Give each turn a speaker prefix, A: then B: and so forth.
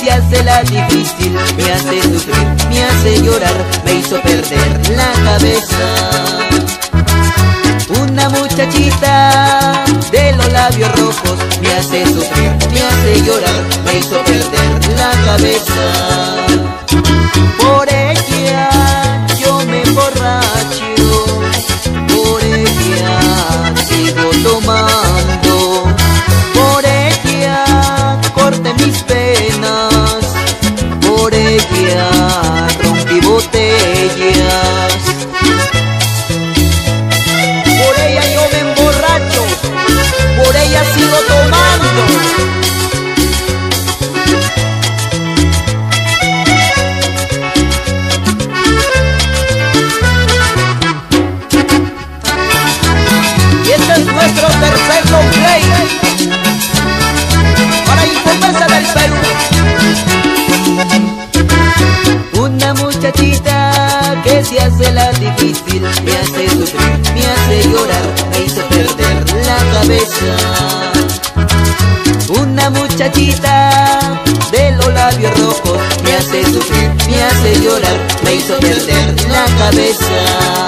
A: se hace la difícil, me hace sufrir, me hace llorar, me hizo perder la cabeza. Una muchachita de los labios rojos me hace sufrir, me hace llorar, me hizo perder la cabeza. Por ella yo me emborracho, por ella sigo tomando, por ella corté mis penas, por ella rompí botellas. Por ella yo me emborracho, por ella sigo tomando. Y este es nuestro tercer long play para Infopresa del Perú. Una muchachita que se hace la difícil, me hace sufrir, me hace llorar, me hizo perder la cabeza. Una muchachita de los labios rojos me hace sufrir, me hace llorar, me hizo perder la cabeza.